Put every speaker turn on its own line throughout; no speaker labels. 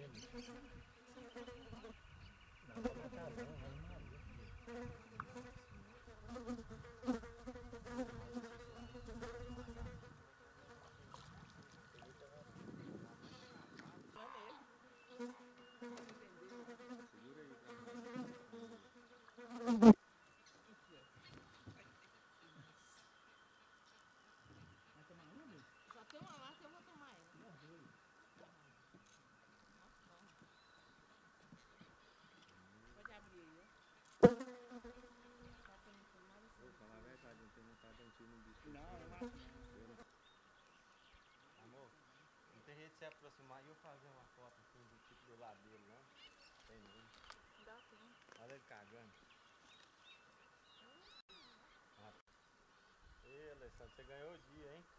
Só tem uma lá que eu vou tomar ela. Pode abrir aí, ó.
Vou falar a verdade, não tem vontade de um tiro no bicho.
Não, não acho não.
Amor, não tem jeito de se aproximar e eu fazer uma foto assim do tipo do lado dele, não? Tem não.
Dá sim.
Olha ele cagando. Ei, Alessandro, você ganhou o dia, hein?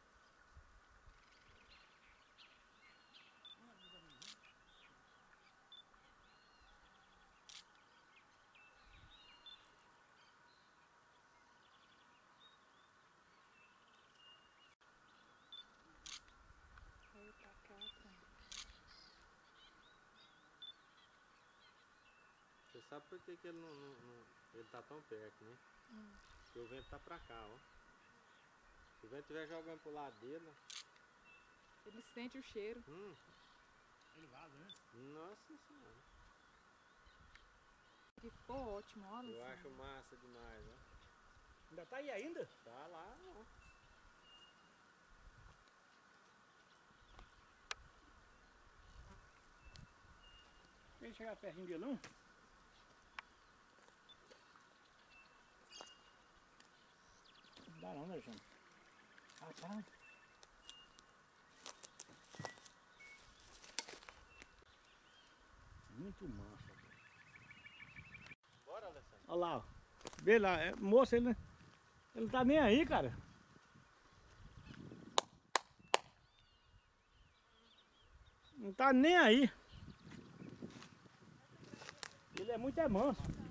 Veio pra cá,
Você sabe por que, que ele ele tá tão perto, né? Porque o vento tá pra cá, ó. Se o vento estiver jogando pro lado dele,
ele sente o cheiro.
Ele vaza, né?
Nossa senhora.
Que ficou ótimo, olha.
Eu acho massa demais, ó.
Ainda tá aí ainda?
Tá lá, ó.
Ele chegar pertinho dele não? Não dá não, né, gente? Ah, tá. Muito massa.
Bora, Alessandro.
Olha lá, ó. Vê lá, moço, ele não tá nem aí, cara. Não tá nem aí. Ele é muito manso.